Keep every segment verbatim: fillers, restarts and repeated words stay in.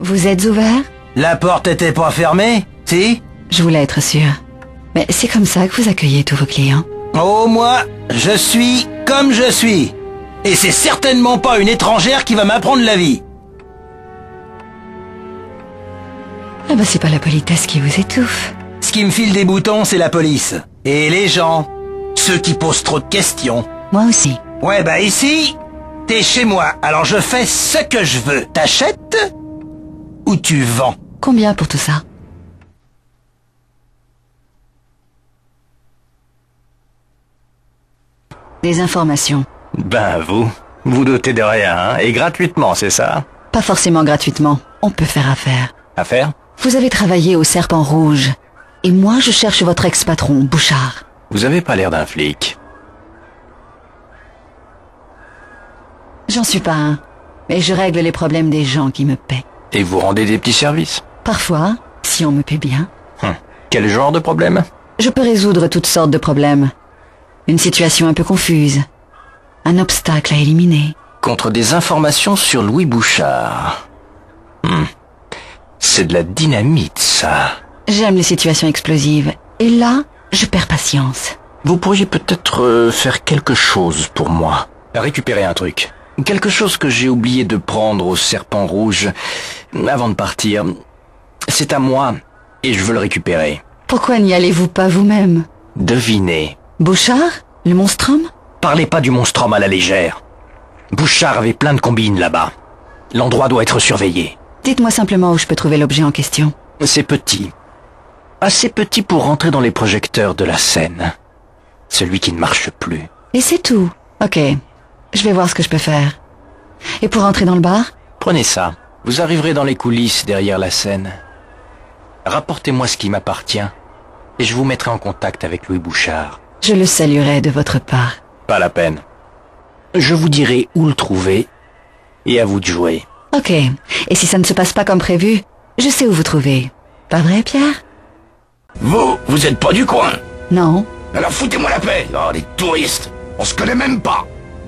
Vous êtes ouvert? La porte était pas fermée, si? Je voulais être sûre. Mais c'est comme ça que vous accueillez tous vos clients? Oh, moi, je suis comme je suis. Et c'est certainement pas une étrangère qui va m'apprendre la vie. Ah bah c'est pas la politesse qui vous étouffe. Ce qui me file des boutons, c'est la police. Et les gens. Ceux qui posent trop de questions. Moi aussi. Ouais, bah ici, t'es chez moi, alors je fais ce que je veux. T'achètes ou tu vends? Combien pour tout ça? Des informations. Ben vous, vous dotez de rien, hein, et gratuitement, c'est ça? Pas forcément gratuitement. On peut faire affaire. Affaire? Vous avez travaillé au Serpent Rouge. Et moi, je cherche votre ex-patron, Bouchard. Vous avez pas l'air d'un flic. J'en suis pas un. Mais je règle les problèmes des gens qui me paient. Et vous rendez des petits services? Parfois, si on me paie bien. Hum. Quel genre de problème? Je peux résoudre toutes sortes de problèmes. Une situation un peu confuse. Un obstacle à éliminer. Contre des informations sur Louis Bouchard. Hum. C'est de la dynamite, ça. J'aime les situations explosives. Et là, je perds patience. Vous pourriez peut-être euh, faire quelque chose pour moi. Récupérer un truc. Quelque chose que j'ai oublié de prendre au Serpent Rouge avant de partir. C'est à moi et je veux le récupérer. Pourquoi n'y allez-vous pas vous-même? Devinez. Bouchard? Le monstrum? Parlez pas du monstrum à la légère. Bouchard avait plein de combines là-bas. L'endroit doit être surveillé. Dites-moi simplement où je peux trouver l'objet en question. C'est petit. Assez petit pour rentrer dans les projecteurs de la scène. Celui qui ne marche plus. Et c'est tout. Ok. Je vais voir ce que je peux faire. Et pour entrer dans le bar? Prenez ça. Vous arriverez dans les coulisses derrière la scène. Rapportez-moi ce qui m'appartient. Et je vous mettrai en contact avec Louis Bouchard. Je le saluerai de votre part. Pas la peine. Je vous dirai où le trouver. Et à vous de jouer. Ok. Et si ça ne se passe pas comme prévu, je sais où vous trouver. Pas vrai, Pierre? Vous, vous êtes pas du coin. Non. Alors foutez-moi la paix. Oh, les touristes. On se connaît même pas.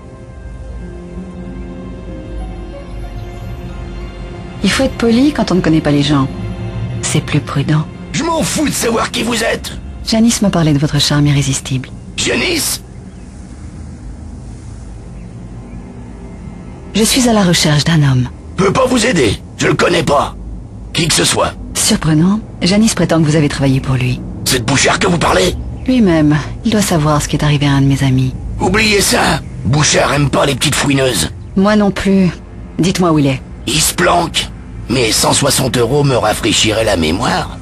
Il faut être poli quand on ne connaît pas les gens. C'est plus prudent. Je m'en fous de savoir qui vous êtes. Janice m'a parlé de votre charme irrésistible. Janice? Je suis à la recherche d'un homme. Peux pas vous aider. Je le connais pas. Qui que ce soit. Surprenant, Janice prétend que vous avez travaillé pour lui. C'est de Bouchard que vous parlez? Lui-même, il doit savoir ce qui est arrivé à un de mes amis. Oubliez ça. Bouchard aime pas les petites fouineuses. Moi non plus. Dites-moi où il est. Il se planque. Mais cent soixante euros me rafraîchiraient la mémoire.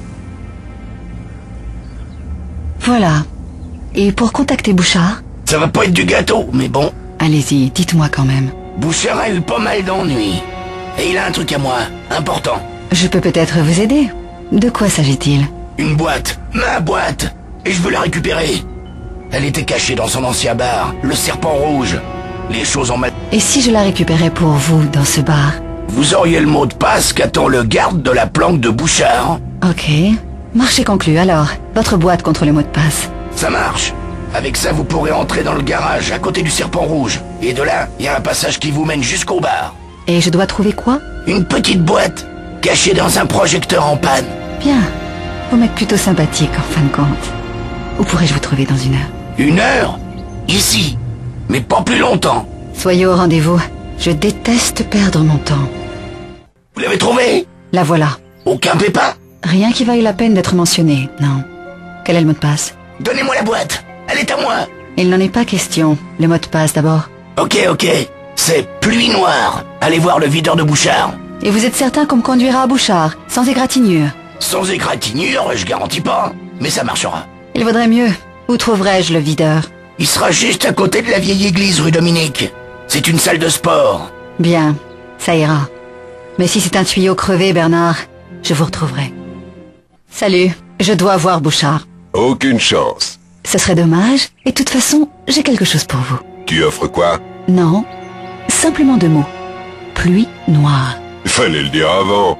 Voilà. Et pour contacter Bouchard? Ça va pas être du gâteau, mais bon. Allez-y, dites-moi quand même. Bouchard a eu pas mal d'ennuis. Et il a un truc à moi, important. Je peux peut-être vous aider. De quoi s'agit-il? Une boîte, ma boîte. Et je veux la récupérer. Elle était cachée dans son ancien bar, le Serpent Rouge. Les choses en mal... Et si je la récupérais pour vous dans ce bar? Vous auriez le mot de passe qu'attend le garde de la planque de Bouchard. Ok. Marché conclu alors. Votre boîte contre le mot de passe. Ça marche. Avec ça, vous pourrez entrer dans le garage, à côté du Serpent Rouge. Et de là, il y a un passage qui vous mène jusqu'au bar. Et je dois trouver quoi? Une petite boîte, cachée dans un projecteur en panne. Bien. Vous m'êtes plutôt sympathique en fin de compte. Où pourrais-je vous trouver dans une heure? Une heure? Ici. Mais pas plus longtemps. Soyez au rendez-vous. Je déteste perdre mon temps. Vous l'avez trouvé? La voilà. Aucun pépin? Rien qui vaille la peine d'être mentionné, non. Quel est le mot de passe? Donnez-moi la boîte. Elle est à moi. Il n'en est pas question. Le mot de passe d'abord. Ok, ok. C'est pluie noire. Allez voir le videur de Bouchard. Et vous êtes certain qu'on me conduira à Bouchard, sans égratignure? Sans égratignure, je garantis pas. Mais ça marchera. Il vaudrait mieux. Où trouverais-je le videur? Il sera juste à côté de la vieille église rue Dominique. C'est une salle de sport. Bien, ça ira. Mais si c'est un tuyau crevé, Bernard, je vous retrouverai. Salut, je dois voir Bouchard. Aucune chance. Ce serait dommage, et de toute façon, j'ai quelque chose pour vous. Tu offres quoi? Non, simplement deux mots. Pluie noire. Fallait le dire avant.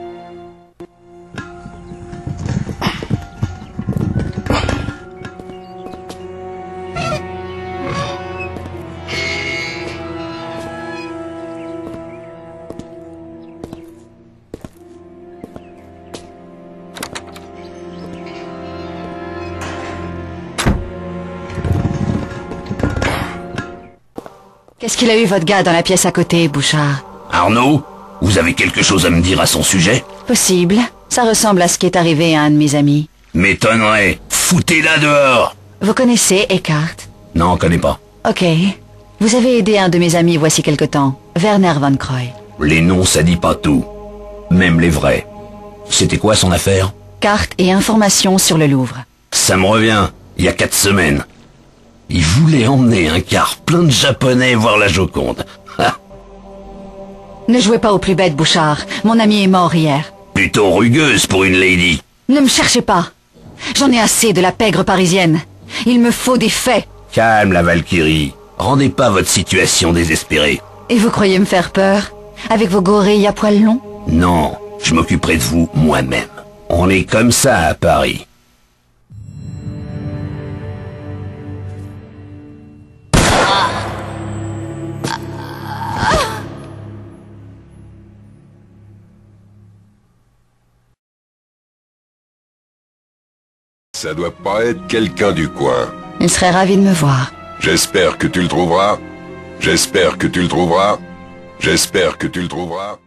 Qu'est-ce qu'il a eu votre gars dans la pièce à côté, Bouchard? Arnaud, vous avez quelque chose à me dire à son sujet? Possible. Ça ressemble à ce qui est arrivé à un de mes amis. M'étonnerait. Foutez-la dehors. Vous connaissez Eckhart? Non, connais pas. Ok. Vous avez aidé un de mes amis voici quelque temps, Werner von Croy. Les noms, ça dit pas tout. Même les vrais. C'était quoi son affaire? Carte et informations sur le Louvre. Ça me revient. Il y a quatre semaines. Il voulait emmener un car plein de Japonais voir la Joconde. Ne jouez pas au plus bête, Bouchard. Mon ami est mort hier. Plutôt rugueuse pour une lady. Ne me cherchez pas. J'en ai assez de la pègre parisienne. Il me faut des faits. Calme, la Valkyrie. Rendez pas votre situation désespérée. Et vous croyez me faire peur? Avec vos gorilles à poils longs? Non, je m'occuperai de vous moi-même. On est comme ça à Paris. Ça doit pas être quelqu'un du coin. Il serait ravi de me voir. J'espère que tu le trouveras. J'espère que tu le trouveras. J'espère que tu le trouveras.